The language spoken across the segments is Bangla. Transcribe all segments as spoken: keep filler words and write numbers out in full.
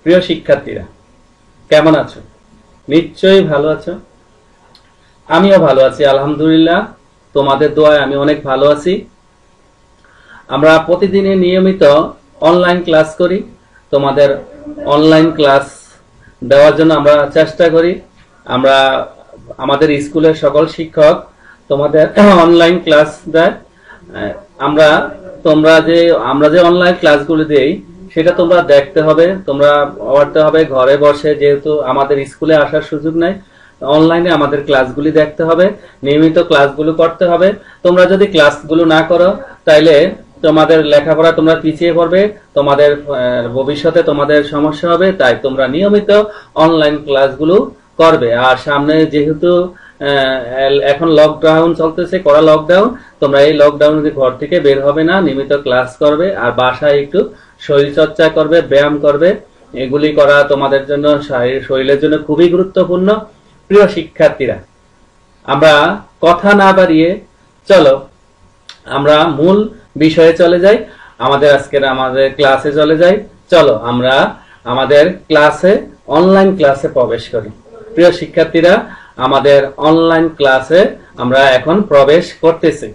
প্রিয় শিক্ষার্থীরা কেমন আছো? নিশ্চয়ই ভালো আছো। আমিও ভালো আছি আলহামদুলিল্লাহ। তোমাদের দোয়ায় আমি অনেক ভালো আছি। আমরা প্রতিদিনই নিয়মিত অনলাইন ক্লাস করি। তোমাদের অনলাইন ক্লাস দেওয়ার জন্য আমরা চেষ্টা করি। আমরা আমাদের স্কুলের সকল শিক্ষক তোমাদের অনলাইন ক্লাস দেয়। আমরা তোমরা যে আমরা যে অনলাইন ক্লাসগুলো দেই সেটা তোমরা দেখতে হবে, তোমরা পড়তে হবে ঘরে বসে, যেহেতু আমাদের স্কুলে আসার সুযোগ নাই। অনলাইনে আমাদের ক্লাসগুলি দেখতে হবে, নিয়মিত ক্লাসগুলো করতে হবে। তোমরা যদি ক্লাসগুলো না করো তাইলে তোমাদের লেখাপড়া তোমরা পিছিয়ে পড়বে, তোমাদের ভবিষ্যতে তোমাদের সমস্যা হবে। তাই তোমরা নিয়মিত অনলাইন ক্লাসগুলো করবে। আর সামনে যেহেতু এখন লকডাউন চলতেছে, কড়া লকডাউন, তোমরা এই লকডাউনে ঘর থেকে বের হবে না, নিয়মিত ক্লাস করবে আর বাসায় একটু শরীর চর্চা করবে, ব্যায়াম করবে। এগুলি করা তোমাদের জন্য শরীরের জন্য খুবই গুরুত্বপূর্ণ। প্রিয় শিক্ষার্থীরা, আমরা কথা না বাড়িয়ে চলো আমরা মূল বিষয়ে চলে যাই। আমাদের আজকের আমাদের ক্লাসে চলে যাই। চলো আমরা আমাদের ক্লাসে অনলাইন ক্লাসে প্রবেশ করি। প্রিয় শিক্ষার্থীরা, আমাদের অনলাইন ক্লাসে আমরা এখন প্রবেশ করতেছি।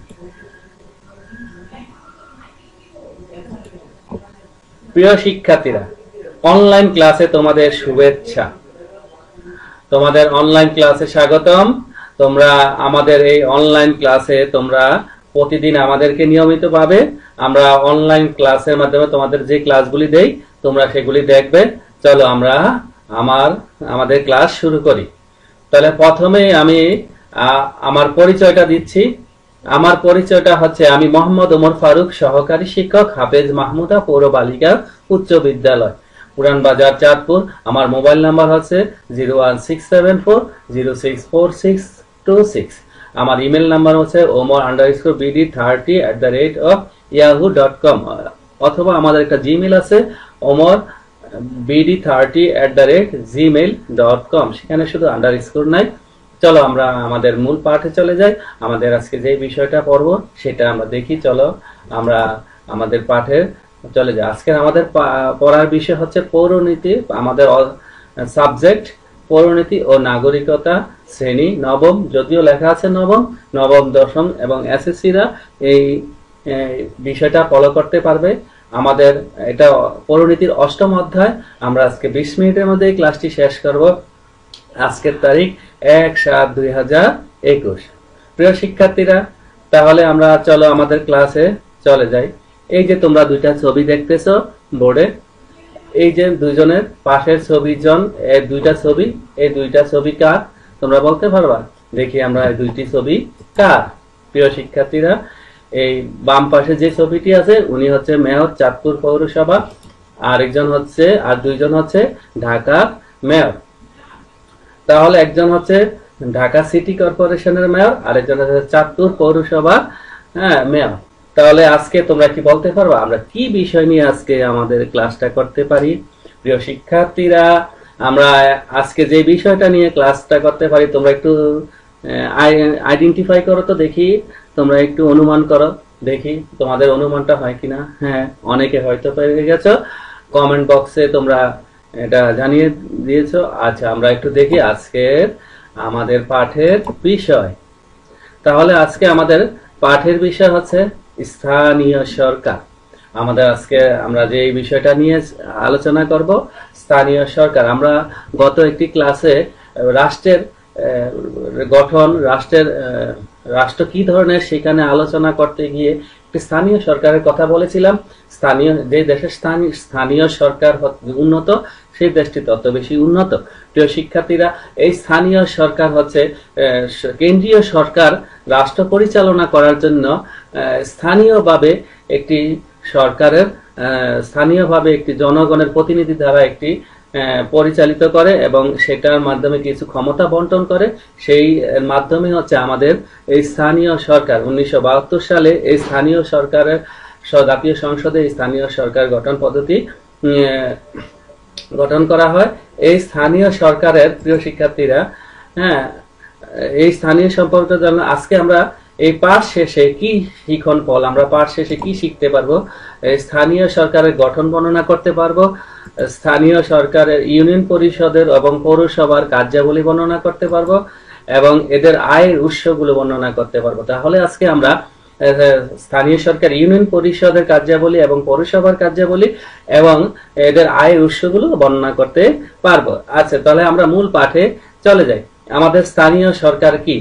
প্রিয় শিক্ষার্থীরা, অনলাইন ক্লাসে তোমাদের শুভেচ্ছা, তোমাদের অনলাইন ক্লাসে স্বাগতম। তোমরা আমাদের এই অনলাইন ক্লাসে তোমরা প্রতিদিন আমাদেরকে নিয়মিত পাবে। আমরা অনলাইন ক্লাসের মাধ্যমে তোমাদের যে ক্লাসগুলি দেই তোমরা সেগুলি দেখবে। চলো আমরা আমার আমাদের ক্লাস শুরু করি। তাহলে প্রথমে আমি আমার পরিচয়টা দিচ্ছি। আমার পরিচয়টা হচ্ছে, আমি মোহাম্মদ ওমর ফারুক, সহকারী শিক্ষক, হাফেজ মাহমুদা পৌর বালিকা উচ্চ বিদ্যালয়, পুরান বাজার, চাঁদপুর। আমার মোবাইল নাম্বার হচ্ছে zero one six seven four zero six four six two six. আমার ইমেল নাম্বার হচ্ছে Omar underscore BD thirty at the rate of Yahoo dot com, অথবা আমাদের একটা জিমেল আছে Omar BD thirty at the rate Gmail dot com, সেখানে শুধু আন্ডারস্কোর নাই। চলো আমরা আমাদের মূল পাঠে চলে যাই। আমাদের আজকে যে বিষয়টা পড়ব সেটা আমরা দেখি। চলো আমরা আমাদের পাঠে চলে যাই। আজকে আমাদের পড়ার বিষয় হচ্ছে পৌরনীতি। আমাদের সাবজেক্ট পৌরনীতি ও নাগরিকতা, শ্রেণী নবম, যদিও লেখা আছে নবম, নবম, দশম এবং এসএসসিরা এই বিষয়টা ফলো করতে পারবে। আমাদের এটা পৌরনীতির অষ্টম অধ্যায়। আমরা আজকে বিশ মিনিটের মধ্যে এই ক্লাসটি শেষ করব। আজকের তারিখ এক সাত দুই হাজার একুশ। প্রিয় শিক্ষার্থীরা, তাহলে আমরা চলো আমাদের ক্লাসে চলে যাই। এই যে তোমরা দুইটা ছবি দেখতেছো বোর্ডে, এই যে দুইজনের পাশের ছবিজন, এই দুইটা ছবি, এই দুইটা ছবি কার তোমরা বলতে পারবা? দেখি আমরা এই দুইটি ছবি কার। প্রিয় শিক্ষার্থীরা, এই বাম পাশে যে ছবিটি আছে উনি হচ্ছে মেয়র, চাঁদপুর পৌরসভা। আরেকজন হচ্ছে আর দুইজন হচ্ছে ঢাকা মেয়র। তাহলে একজন হচ্ছে ঢাকা সিটি কর্পোরেশনের মেয়র, আরেকজন হচ্ছে চাঁদপুর পৌরসভা হ্যাঁ মেয়র। তাহলে আজকে তোমরা কি বলতে পারবা আমরা কি বিষয় নিয়ে আজকে আমাদের ক্লাসটা করতে পারি? প্রিয় শিক্ষার্থীরা, আমরা আজকে যে বিষয়টা নিয়ে ক্লাসটা করতে পারি তোমরা একটু আইডেন্টিফাই করো তো দেখি, তোমরা একটু অনুমান করো দেখি তোমাদের অনুমানটা হয় কিনা। হ্যাঁ, অনেকে হয়তো পেরে গেছো, কমেন্ট বক্সে তোমরা এটা জানিয়ে দিয়েছো। আচ্ছা, আমরা একটু দেখি আজকের আমাদের পাঠের বিষয়। তাহলে আজকে আমাদের পাঠের বিষয় হচ্ছে স্থানীয় সরকার। আমাদের আজকে আমরা যে বিষয়টা নিয়ে আলোচনা করব স্থানীয় সরকার। আমরা গত একটি ক্লাসে রাষ্ট্রের গঠন, রাষ্ট্রের রাষ্ট্র কি ধরনের সেখানে আলোচনা করতে গিয়ে একটি স্থানীয় সরকারের কথা বলেছিলাম। স্থানীয় যে দেশের স্থানীয় স্থানীয় সরকার উন্নত সেই দেশটি তত বেশি উন্নত। প্রিয় শিক্ষার্থীরা, এই স্থানীয় সরকার হচ্ছে কেন্দ্রীয় সরকার রাষ্ট্র পরিচালনা করার জন্য স্থানীয়ভাবে একটি সরকারের স্থানীয়ভাবে একটি জনগণের প্রতিনিধি দ্বারা একটি পরিচালিত করে এবং সেটার মাধ্যমে কিছু ক্ষমতা বন্টন করে। সেই মাধ্যমে হচ্ছে আমাদের এই স্থানীয় সরকার। উনিশশো বাহাত্তর সালে এই স্থানীয় সরকারের জাতীয় সংসদে স্থানীয় সরকার গঠন পদ্ধতি গঠন করা হয়। এই স্থানীয় সরকারের প্রিয় শিক্ষার্থীরা, হ্যাঁ, এই স্থানীয় সম্পর্কে জানা আজকে আমরা এই পাঠ শেষে কি শিখন ফল আমরা পাঠ শেষে কি শিখতে পারবো? স্থানীয় সরকারের গঠন বর্ণনা করতে পারবো, স্থানীয় সরকারের ইউনিয়ন পরিষদের এবং পৌরসভার কার্যাবলী বর্ণনা করতে পারবো এবং এদের আয়ের উৎসগুলো বর্ণনা করতে পারবো। তাহলে আজকে আমরা স্থানীয় সরকার ইউনিয়ন পরিষদের কার্যাবলী এবং পৌরসভার কার্যাবলী এবং এদের আয়ের উৎসগুলো বর্ণনা করতে পারবো। আচ্ছা, তাহলে আমরা মূল পাঠে চলে যাই। আমাদের স্থানীয় সরকার কি?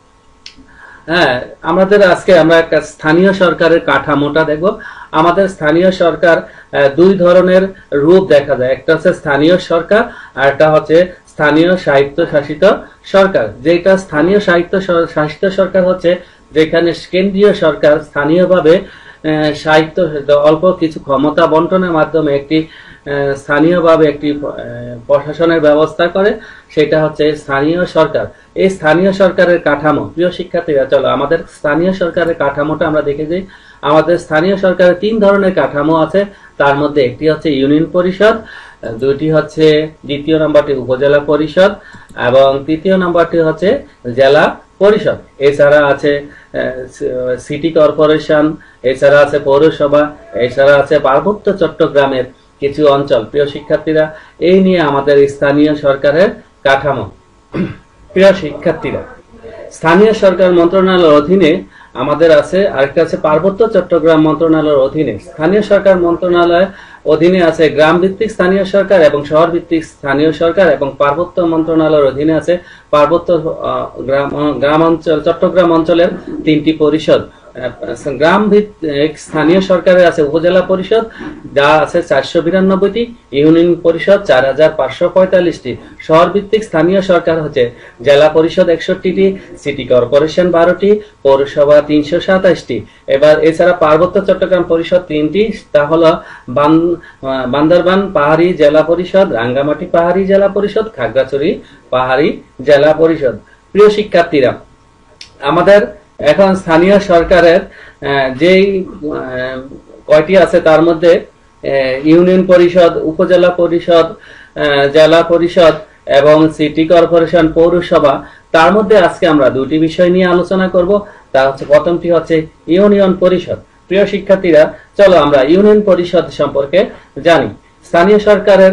হ্যাঁ, আমাদের আজকে আমরা একটা স্থানীয় সরকারের কাঠামোটা দেখব। আমাদের স্থানীয় সরকার দুই ধরনের রূপ দেখা যায়, একটা হচ্ছে স্থানীয় সরকার আর একটা হচ্ছে স্থানীয় স্বায়ত্তশাসিত সরকার। যেটা স্থানীয় স্বায়ত্ত শাসিত সরকার হচ্ছে যেখানে কেন্দ্রীয় সরকার স্থানীয়ভাবে স্বায়ত্ত অল্প কিছু ক্ষমতা বন্টনের মাধ্যমে একটি স্থানীয়ভাবে একটি প্রশাসনের ব্যবস্থা করে, সেটা হচ্ছে স্থানীয় সরকার। এই স্থানীয় সরকারের কাঠামো, প্রিয় শিক্ষার্থীরা চলো আমাদের স্থানীয় সরকারের কাঠামোটা আমরা দেখে যাই। আমাদের স্থানীয় সরকারের তিন ধরনের কাঠামো আছে, তার মধ্যে একটি হচ্ছে ইউনিয়ন পরিষদ, দুইটি হচ্ছে দ্বিতীয় নম্বরটি উপজেলা পরিষদ এবং তৃতীয় নম্বরটি হচ্ছে জেলা পরিষদ। এছাড়া আছে সিটি কর্পোরেশন, এছাড়া আছে পৌরসভা, এছাড়া আছে পার্বত্য চট্টগ্রামের কিছু অঞ্চল। প্রিয় শিক্ষার্থীরা, এই নিয়ে আমাদের স্থানীয় সরকারের কাঠামো। প্রিয় শিক্ষার্থীরা, স্থানীয় সরকার মন্ত্রণালয়ের অধীনে আমাদের আছে আরেকটা আছে পার্বত্য চট্টগ্রাম মন্ত্রণালয়ের অধীনে। স্থানীয় সরকার মন্ত্রণালয়ের অধীনে আছে গ্রাম ভিত্তিক স্থানীয় সরকার এবং শহর ভিত্তিক স্থানীয় সরকার, এবং পার্বত্য মন্ত্রণালয়ের অধীনে আছে পার্বত্য গ্রাম গ্রাম অঞ্চল চট্টগ্রাম অঞ্চলের তিনটি পরিষদ। গ্রাম ভিত্তিক স্থানীয় সরকারে আছে উপজেলা পরিষদ, যা আছে চারশো বিরানব্বইটি, ইউনিয়ন পরিষদ চার হাজার পাঁচশো পঁয়তাল্লিশটি, শহর ভিত্তিক স্থানীয় সরকার হচ্ছে জেলা পরিষদ একষট্টিটি, সিটি কর্পোরেশন বারোটি, পৌরসভা তিনশো সাতাশটি। এবার এছাড়া পার্বত্য চট্টগ্রাম পরিষদ তিনটি, তা হলো বান্দরবান পাহাড়ি জেলা পরিষদ, রাঙ্গামাটি পাহাড়ি জেলা পরিষদ, খাগড়াছড়ি পাহাড়ি জেলা পরিষদ। প্রিয় শিক্ষার্থীরা, আমাদের এখন স্থানীয় সরকারের যেই কয়টি আছে তার মধ্যে ইউনিয়ন পরিষদ, উপজেলা পরিষদ, জেলা পরিষদ এবং সিটি কর্পোরেশন, পৌরসভা, তার মধ্যে আজকে আমরা দুটি বিষয় নিয়ে আলোচনা করব। তা হচ্ছে প্রথমটি হচ্ছে ইউনিয়ন পরিষদ। প্রিয় শিক্ষার্থীরা, চলো আমরা ইউনিয়ন পরিষদ সম্পর্কে জানি। স্থানীয় সরকারের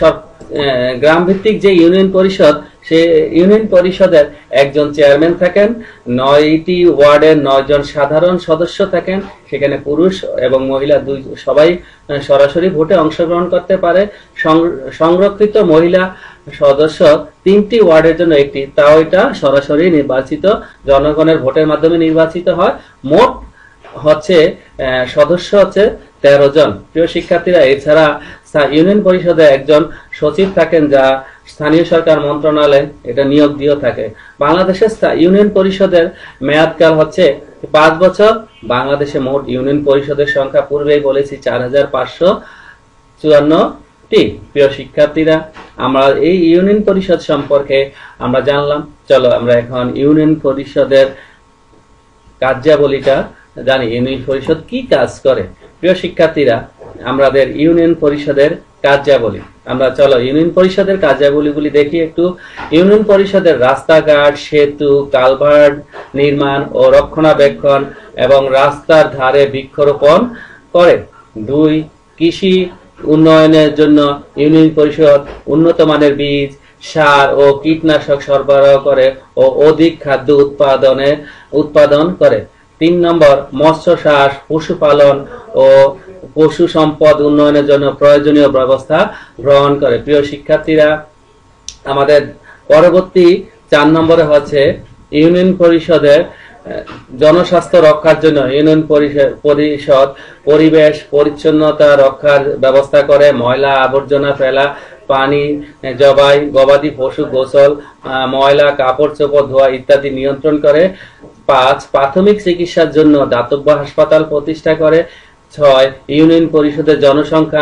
গ্রাম ভিত্তিক যে ইউনিয়ন পরিষদ, সে ইউনিয়ন পরিষদের একজন চেয়ারম্যান থাকেন, নয়টি ওয়ার্ডের নয় জন সাধারণ সদস্য থাকেন, সেখানে পুরুষ এবং মহিলা দুই সবাই সরাসরি ভোটে অংশগ্রহণ করতে পারে। সংরক্ষিত মহিলা সদস্য তিনটি ওয়ার্ডের জন্য একটি, তাও এটা সরাসরি নির্বাচিত জনগণের ভোটের মাধ্যমে নির্বাচিত হয়। মোট হচ্ছে সদস্য হচ্ছে তেরো জন। প্রিয় শিক্ষার্থীরা, এছাড়া ইউনিয়ন পরিষদে একজন সচিব থাকেন, যা স্থানীয় সরকার মন্ত্রণালয় এটা নিয়োগ দিয়ে থাকে। বাংলাদেশের ইউনিয়ন পরিষদের মেয়াদকাল হচ্ছে পাঁচ বছর। বাংলাদেশে মোট ইউনিয়ন পরিষদের সংখ্যা পূর্বেই বলেছি চার হাজার পাঁচশো চুয়ান্নটি। প্রিয় শিক্ষার্থীরা, আমরা এই ইউনিয়ন পরিষদ সম্পর্কে আমরা জানলাম। চলো আমরা এখন ইউনিয়ন পরিষদের কার্যাবলীটা জানি। ইউনিয়ন পরিষদ কি কাজ করে? প্রিয় শিক্ষার্থীরা, আমাদের ইউনিয়ন পরিষদের কার্যাবলী আমরা চলো ইউনিয়ন পরিষদের কার্যাবলীগুলি দেখি একটু। ইউনিয়ন পরিষদের রাস্তাঘাট, সেতু, কালভার্ট নির্মাণ ও রক্ষণাবেক্ষণ এবং রাস্তার ধারে বৃক্ষরোপণ করে। দুই, কৃষি উন্নয়নের জন্য ইউনিয়ন পরিষদ উন্নত মানের বীজ, সার ও কীটনাশক সরবরাহ করে ও অধিক খাদ্য উৎপাদনে উৎপাদন করে। তিন নম্বর, মৎস্য চাষ, পশুপালন ও পশু সম্পদ উন্নয়নের জন্য প্রয়োজনীয় ব্যবস্থা গ্রহণ করে। প্রিয় শিক্ষার্থীরা, আমাদের পরবর্তী চার নম্বরে হচ্ছে ইউনিয়ন পরিষদের জনস্বাস্থ্য রক্ষার জন্য ইউনিয়ন পরিষদ পরিবেশ পরিচ্ছন্নতা রক্ষার ব্যবস্থা করে। ময়লা আবর্জনা ফেলা, পানি জবাই, গবাদি পশু গোসল, ময়লা কাপড় চোপড় ধোয়া ইত্যাদি নিয়ন্ত্রণ করে। পাঁচ, প্রাথমিক চিকিৎসার জন্য দাতব্য হাসপাতাল প্রতিষ্ঠা করে। ছয়, ইউনিয়ন পরিষদের জনসংখ্যা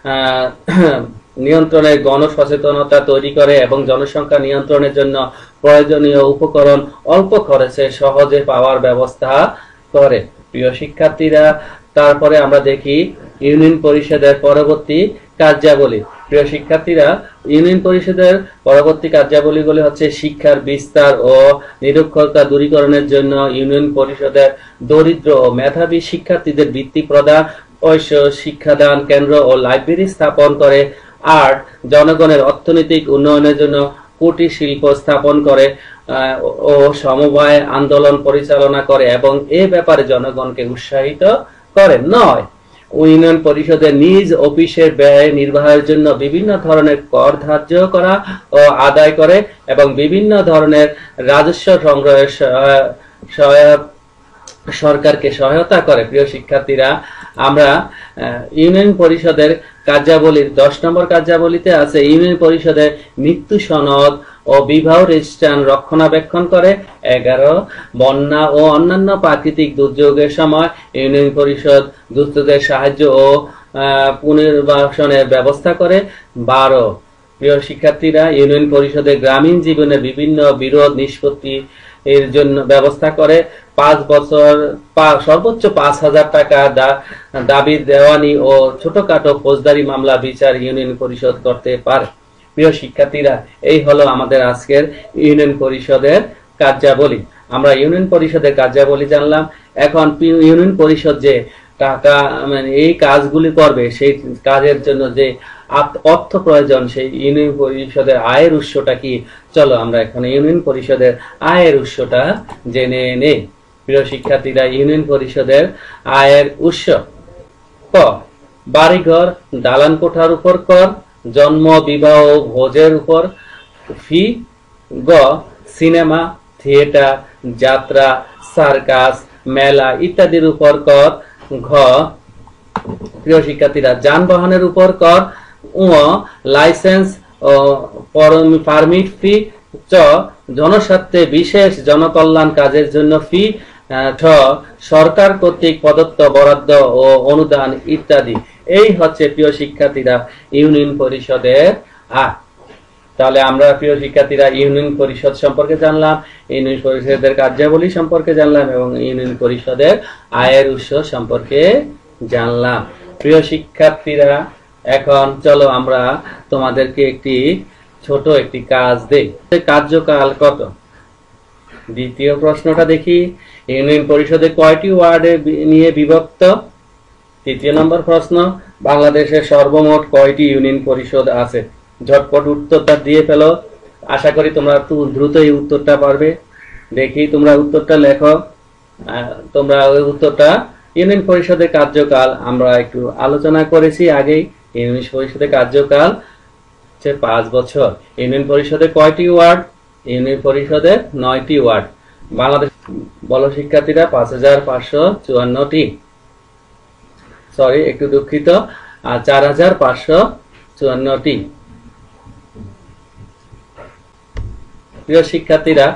নিয়ন্ত্রণে গণসচেতনতা তৈরি করে এবং জনসংখ্যা নিয়ন্ত্রণের জন্য প্রয়োজনীয় উপকরণ অল্প খরচে সহজে পাওয়ার ব্যবস্থা করে। প্রিয় শিক্ষার্থীরা, তারপরে আমরা দেখি ইউনিয়ন পরিষদের পরবর্তী কার্যাবলী। প্রিয় শিক্ষার্থীরা, ইউনিয়ন পরিষদের পরবর্তী কার্যাবলীগুলি হচ্ছে শিক্ষার বিস্তার ও নিরক্ষরতা দূরীকরণের জন্য ইউনিয়ন পরিষদের দরিদ্র ও মেধাবী শিক্ষার্থীদের বৃত্তি প্রদান, ঐশ্য শিক্ষাদান কেন্দ্র ও লাইব্রেরি স্থাপন করে। আট জনগণের অর্থনৈতিক উন্নয়নের জন্য কুটির শিল্প স্থাপন করে ও সমবায় আন্দোলন পরিচালনা করে এবং এ ব্যাপারে জনগণকে উৎসাহিত করে। নয় ইউনিয়ন পরিষদের নিজ অফিসের ব্যয় নির্বাহের জন্য বিভিন্ন ধরনের কর ধার্য করা ও আদায় করে এবং বিভিন্ন ধরনের রাজস্ব সংগ্রহে সরকারকে সহায়তা করে। প্রিয় শিক্ষার্থীরা, আমরা ইউনিয়ন পরিষদের কার্যাবলীর দশ নম্বর কার্যাবলীতে আছে ইউনিয়ন পরিষদের মৃত্যু সনদ ও বিবাহ রেজিস্ট্রেশন রক্ষণাবেক্ষণ করে। এগারো বন্যা ও অন্যান্য প্রাকৃতিক দুর্যোগের সময় ইউনিয়ন পরিষদ দুস্থদের সাহায্য ও পুনর্বাসনের ব্যবস্থা করে। বারো প্রিয় শিক্ষার্থীরা, ইউনিয়ন পরিষদের গ্রামীণ জীবনের বিভিন্ন বিরোধ নিষ্পত্তি এর জন্য ব্যবস্থা করে। পাঁচ বছর সর্বোচ্চ পাঁচ হাজার টাকা দাবি দেওয়ানি ও ছোটখাটো ফৌজদারি মামলা বিচার ইউনিয়ন পরিষদ করতে পারে। প্রিয় শিক্ষার্থীরা, এই হলো আমাদের আজকের ইউনিয়ন পরিষদের কার্যাবলী। আমরা ইউনিয়ন পরিষদের কার্যাবলী জানলাম। এখন ইউনিয়ন পরিষদ যে টাকা মানে এই কাজগুলি করবে, সেই কাজের জন্য যে অর্থ প্রয়োজন, সেই ইউনিয়ন পরিষদের আয়ের উৎসটা কি, চলো আমরা এখন ইউনিয়ন পরিষদের আয়ের উৎসটা জেনে নেই। প্রিয় শিক্ষার্থীরা, ইউনিয়ন পরিষদের আয়ের উৎস: ক বাড়িঘর দালান কোঠার উপর কর, জন্ম বিবাহ ভোজের উপর ফি। গ সিনেমা থিয়েটার যাত্রা সার্কাস মেলা ইত্যাদির উপর কর। ঘ প্রিয় শিক্ষার্থীরা, যানবাহনের উপর কর। উ লাইসেন্স ও পারমিট ফি। চ জনস্বার্থে বিশেষ জনকল্যাণ কাজের জন্য ফি। ছ সরকার কর্তৃক প্রদত্ত বরাদ্দ ও অনুদান ইত্যাদি। এই হচ্ছে প্রিয় শিক্ষার্থীরা ইউনিয়ন পরিষদের আয়। তাহলে আমরা প্রিয় শিক্ষার্থীরা ইউনিয়ন পরিষদ সম্পর্কে জানলাম, ইউনিয়ন পরিষদের কার্যাবলী সম্পর্কে জানলাম এবং ইউনিয়ন পরিষদের আয়ের উৎস সম্পর্কে জানলাম। প্রিয় শিক্ষার্থীরা, এখন চলো আমরা তোমাদেরকে একটি ছোট একটি কাজ দেই। কার্যকাল কত? দ্বিতীয় প্রশ্নটা দেখি, ইউনিয়ন পরিষদে কয়টি ওয়ার্ডে নিয়ে বিভক্ত? তৃতীয় নম্বর প্রশ্ন, বাংলাদেশের সর্বমোট কয়টি ইউনিয়ন পরিষদ আছে? ঝটপট উত্তরটা দিয়ে ফেলো। আশা করি তোমরা দ্রুত এই উত্তরটা পারবে। দেখি তোমরা উত্তরটা লেখো। তোমরা ওই উত্তরটা, ইউনিয়ন পরিষদের কার্যকাল আমরা একটু আলোচনা করেছি আগেই। ইউনিয়ন পরিষদের কার্যকাল হচ্ছে পাঁচ বছর। ইউনিয়ন পরিষদে কয়টি ওয়ার্ড? ইউনিয়ন পরিষদে নয়টি ওয়ার্ড। বাংলাদেশ বলো শিক্ষার্থীরা, পাঁচ হাজার পাঁচশো চুয়ান্নটি, সরি একটু দুঃখিত, আর চার হাজার পাঁচশো চুয়ান্নটি। প্রিয় শিক্ষার্থীরা,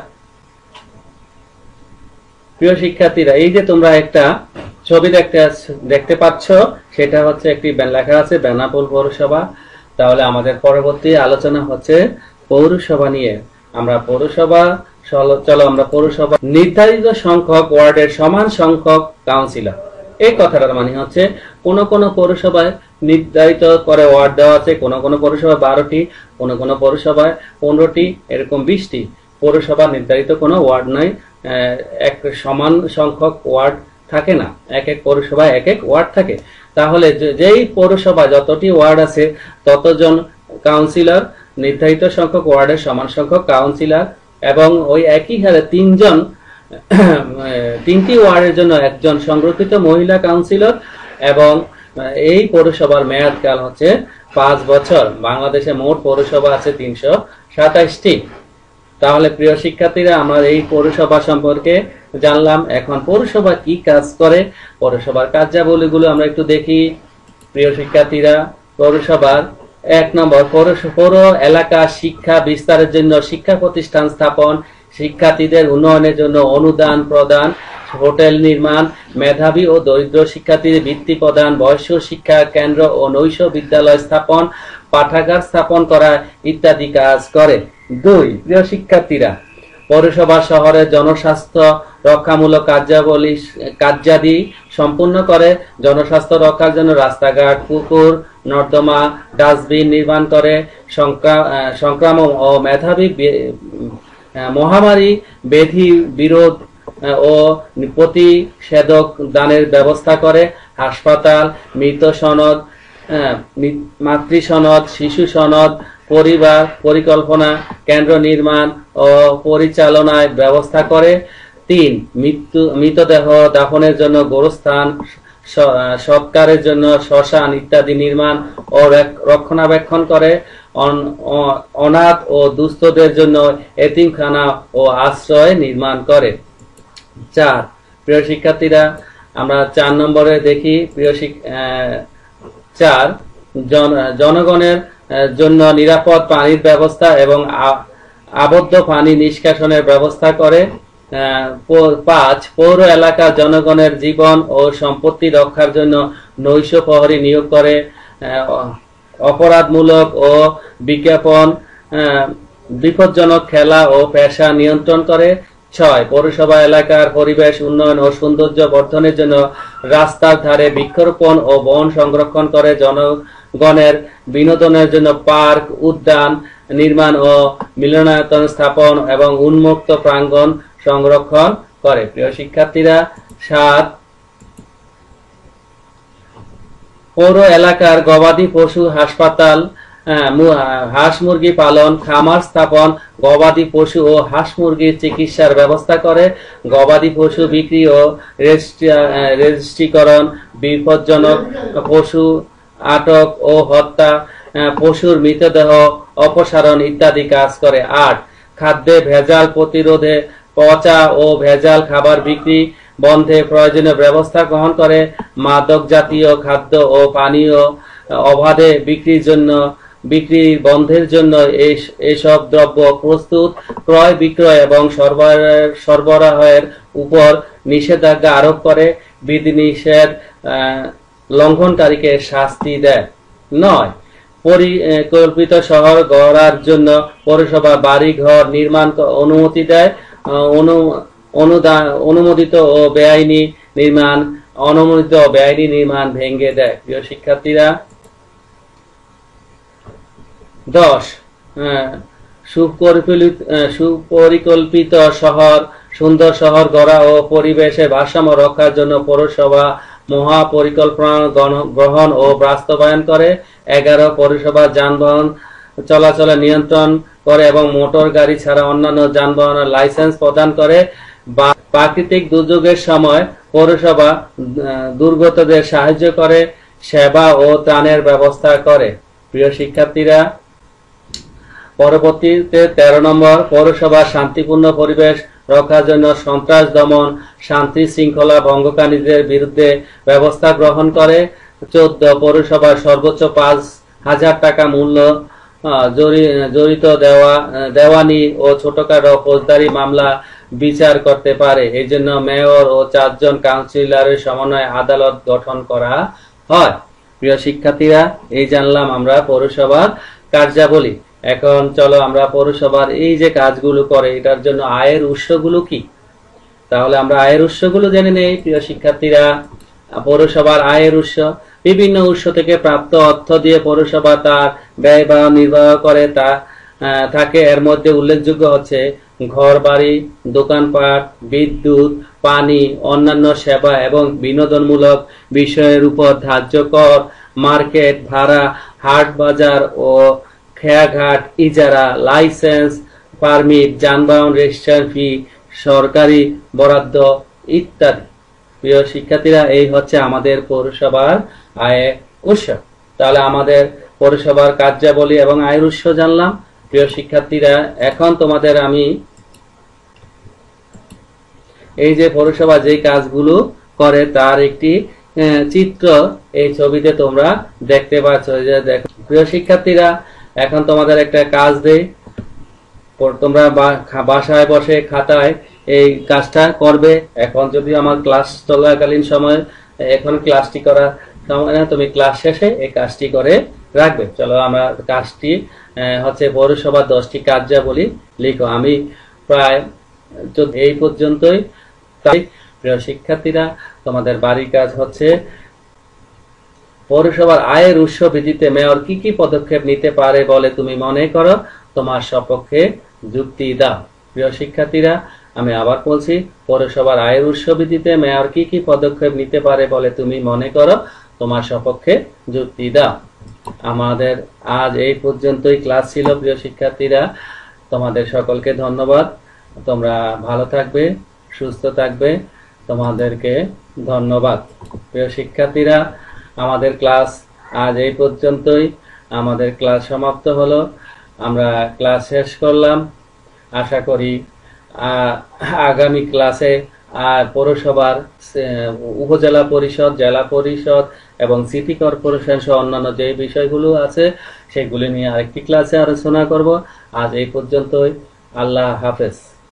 প্রিয় শিক্ষার্থীরা এই যে তোমরা একটা ছবি দেখতে দেখতে পাচ্ছ, সেটা হচ্ছে একটি লেখা আছে বেনাপোল পৌরসভা। তাহলে আমাদের পরবর্তী আলোচনা হচ্ছে পৌরসভা নিয়ে। আমরা পৌরসভা, চলো আমরা পৌরসভা নির্ধারিত সংখ্যক ওয়ার্ডের সমান সংখ্যক কাউন্সিলর। এই কথাটার মানে হচ্ছে কোন কোন পৌরসভায় নির্ধারিত করে ওয়ার্ড দেওয়া আছে, কোন কোন পৌরসভায় বারোটি, কোন কোন পৌরসভায় পনেরোটি, এরকম বিশটি। পৌরসভা নির্ধারিত কোনো ওয়ার্ড নয়, এক সমান সংখ্যক ওয়ার্ড থাকে না, এক এক পৌরসভায় এক এক ওয়ার্ড থাকে। তাহলে যেই পৌরসভা যতটি ওয়ার্ড আছে ততজন কাউন্সিলর, নির্ধারিত সংখ্যক ওয়ার্ডের সমান সংখ্যক কাউন্সিলর, এবং ওই একই হারে তিনজন তিনটি ওয়ার্ডের জন্য একজন সংরক্ষিত মহিলা কাউন্সিলর, এবং এই পৌরসভার মেয়াদকাল হচ্ছে পাঁচ বছর। বাংলাদেশে মোট পৌরসভা আছে তিনশো সাতাইশটি। তাহলে প্রিয় শিক্ষার্থীরা, আমরা এই পৌরসভা সম্পর্কে জানলাম। এখন পৌরসভা কি কাজ করে, পৌরসভার কার্যাবলীগুলো আমরা একটু দেখি। প্রিয় শিক্ষার্থীরা, পৌরসভার এক নম্বর, পৌর এলাকা শিক্ষা বিস্তারের জন্য শিক্ষা প্রতিষ্ঠান স্থাপন, শিক্ষার্থীদের উন্নয়নের জন্য অনুদান প্রদান, হোটেল নির্মাণ, মেধাবী ও দরিদ্র শিক্ষার্থীদের বৃত্তি প্রদান, বয়স্ক শিক্ষা কেন্দ্র ও নৈশ বিদ্যালয় স্থাপন, পাঠাগার স্থাপন করা ইত্যাদি কাজ করে। দুই, প্রিয় শিক্ষার্থীরা, পৌরসভা শহরের জনস্বাস্থ্য রক্ষামূলক কার্যাবলী কার্যাদি সম্পূর্ণ করে। জনস্বাস্থ্য রক্ষার জন্য রাস্তাঘাট, পুকুর, নর্দমা, ডাস্টবিন নির্মাণ করে। সংক্রামক ও মেধাবী মহামারী ব্যাধি বিরোধ ও প্রতিষেধক দানের ব্যবস্থা করে। হাসপাতাল, মৃত সনদ মাতৃ সনদ, শিশু সনদ, পরিবার পরিকল্পনা কেন্দ্র নির্মাণ ও পরিচালনায় ব্যবস্থা করে। তিন, মৃত্যু মৃতদেহ দাফনের জন্য গোরস্থান, সৎকারের জন্য শ্মশান ইত্যাদি নির্মাণ ও রক্ষণাবেক্ষণ করে। অনাথ ও দুস্থদের জন্য এতিমখানা ও আশ্রয় নির্মাণ করে। চার, প্রিয় শিক্ষার্থীরা আমরা চার নম্বরে দেখি। প্রিয় চার, জনগণের জন্য নিরাপদ পানির ব্যবস্থা এবং আবদ্ধ পানি নিষ্কাশনের ব্যবস্থা করে। পাঁচ, পৌর এলাকার জনগণের জীবন ও সম্পত্তি রক্ষার জন্য নৈশ প্রহরী নিয়োগ করে। অপরাধমূলক ও বিজ্ঞাপন বিপজ্জনক খেলা ও পেশা নিয়ন্ত্রণ করে। ছয়, পৌরসভা এলাকার পরিবেশ উন্নয়ন ও সৌন্দর্য বর্ধনের জন্য রাস্তার ধারে বৃক্ষরোপণ ও বন সংরক্ষণ করে। জনগণের বিনোদনের জন্য পার্ক, উদ্যান নির্মাণ ও মিলনায়তন স্থাপন এবং উন্মুক্ত প্রাঙ্গণ সংরক্ষণ করে। প্রিয় শিক্ষার্থীরা, সাত, পৌর এলাকার গবাদি পশু হাসপাতাল, হাঁস মুরগি পালন, খামার স্থাপন, গবাদি পশু ও হাঁস মুরগির চিকিৎসার ব্যবস্থা করে। গবাদি পশু বিক্রি ও রেজিস্ট্রিকরণ, বিপজ্জনক পশু আটক ও হত্যা, পশুর মৃতদেহ অপসারণ ইত্যাদি কাজ করে। আট, খাদ্যে ভেজাল প্রতিরোধে পচা ও ভেজাল খাবার বিক্রি বন্ধে প্রয়োজনীয় ব্যবস্থা গ্রহণ করে। মাদক জাতীয় খাদ্য ও পানীয় অবাধে বিক্রির জন্য বিক্রি বন্ধের জন্য এইসব দ্রব্য প্রস্তুত, ক্রয়, বিক্রয় এবং সরবরাহের উপর নিষেধাজ্ঞা আরোপ করে। বিধিনিষেধ লঙ্ঘনকারীকে শাস্তি দেয়। নয়, পরিকল্পিত শহর গড়ার জন্য পৌরসভা বাড়ি ঘর নির্মাণ অনুমতি দেয়। অনুদান অনুমোদিত ও বেআইনি নির্মাণ অনুমোদিত ও বেআইনি নির্মাণ ভেঙে দেয়। প্রিয় শিক্ষার্থীরা, দশ, সুপরিকল্পিত শহর সুন্দর শহর গড়া ও পরিবেশের ভারসাম্য রক্ষার জন্য পৌরসভা মহাপরিকল্পনা গ্রহণ ও বাস্তবায়ন করে। এগারো, পৌরসভা যানবাহন চলাচলের নিয়ন্ত্রণ করে এবং মোটর গাড়ি ছাড়া অন্যান্য যানবাহনের লাইসেন্স প্রদান করে। প্রাকৃতিক দুর্যোগের সময় পৌরসভা দুর্গতদের সাহায্য করে, সেবা ও ত্রাণের ব্যবস্থা করে। প্রিয় শিক্ষার্থীরা, পরবর্তীতে তেরো নম্বর, পৌরসভা শান্তিপূর্ণ পরিবেশ রক্ষার জন্য সন্ত্রাস দমন, শান্তি শৃঙ্খলা ভঙ্গকারীদের বিরুদ্ধে ব্যবস্থা গ্রহণ করে। চোদ্দ, পৌরসভা সর্বোচ্চ পাঁচ হাজার টাকা মূল্য জড়িত দেওয়া দেওয়ানি ও ছোটখাটো ফৌজদারি মামলা বিচার করতে পারে। এই জন্য মেয়র ও চারজন কাউন্সিলরের সমন্বয়ে আদালত গঠন করা হয়। প্রিয় শিক্ষার্থীরা, এই জানলাম আমরা পৌরসভার কার্যাবলী। এখন চলো আমরা পৌরসভার এই যে কাজগুলো করে এটার জন্য আয়ের উৎসগুলো কি, তাহলে আমরা আয়ের উৎসগুলো জেনে নেই। প্রিয় শিক্ষার্থীরা, পৌরসভার আয়ের উৎস বিভিন্ন উৎস থেকে প্রাপ্ত অর্থ দিয়ে পৌরসভা তার ব্যয় বা নির্বাহ করে তা থাকে। এর মধ্যে উল্লেখযোগ্য হচ্ছে ঘর বাড়ি, দোকানপাট, বিদ্যুৎ, পানি, অন্যান্য সেবা এবং বিনোদনমূলক বিষয়ের উপর ধার্য কর, মার্কেট ভাড়া, হাট বাজার ও খেয়াঘাট ইজারা, লাইসেন্স, পারমিট, যানবাহন রেজিস্ট্রেশন ফি, সরকারি বরাদ্দ ইত্যাদি। প্রিয় শিক্ষার্থীরা, এই হচ্ছে আমাদের পৌরসভার আয়ের উৎস। তাহলে আমাদের পৌরসভার কার্যাবলী এবং আয়ের উৎস জানলাম। প্রিয় শিক্ষার্থীরা, এখন তোমাদের আমি এই যে পৌরসভা যে কাজগুলো করে তার একটি চিত্র এই ছবিতে তোমরা দেখতে পাচ্ছ। প্রিয় শিক্ষার্থীরা, এখন তোমাদের একটা কাজ দেই, তোমরা বাসায় বসে খাতায় এই কাজটা করবে। এখন যদি আমার ক্লাস চলাকালীন সময় এখন ক্লাসটি করা সময় না, তুমি ক্লাস শেষে এই কাজটি করে রাখবে। চলো আমরা কাজটি হচ্ছে পৌরসভা দশটি কার্যাবলী লিখো। আমি প্রায় এই পর্যন্তই। প্রিয় শিক্ষার্থীরা, তোমাদের বাড়ির কাজ হচ্ছে পৌরসভার আয়ের উৎস বৃদ্ধিতে মেয়র কি কি পদক্ষেপ নিতে পারে বলে তুমি মনে করো, তোমার সপক্ষে যুক্তি দাও। প্রিয় শিক্ষার্থীরা, আমি আবার বলছি, পৌরসভার আয়ের উৎস বৃদ্ধিতে মেয়র কি কি পদক্ষেপ নিতে পারে বলে তুমি মনে করো, তোমার সপক্ষে যুক্তি দাও। আমাদের আজ এই পর্যন্তই ক্লাস ছিল প্রিয় শিক্ষার্থীরা। তোমাদের সকলকে ধন্যবাদ। তোমরা ভালো থাকবে, সুস্থ থাকবে। তোমাদেরকে ধন্যবাদ। প্রিয় শিক্ষার্থীরা, আমাদের ক্লাস আজ এই পর্যন্তই। আমাদের ক্লাস সমাপ্ত হলো। আমরা ক্লাস শেষ করলাম। আশা করি আগামী ক্লাসে পৌরসভার, উপজেলা পরিষদ, জেলা পরিষদ এবং সিটি কর্পোরেশন সহ অন্যান্য যে বিষয়গুলো আছে সেগুলি নিয়ে আরেকটি ক্লাসে আলোচনা করব। আজ এই পর্যন্তই। আল্লাহ হাফেজ।